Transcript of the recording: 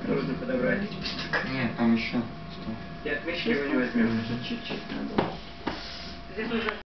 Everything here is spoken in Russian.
Нужно подобрать. Нет, там еще. И отмычки его не возьмем. Чуть-чуть надо. Здесь уже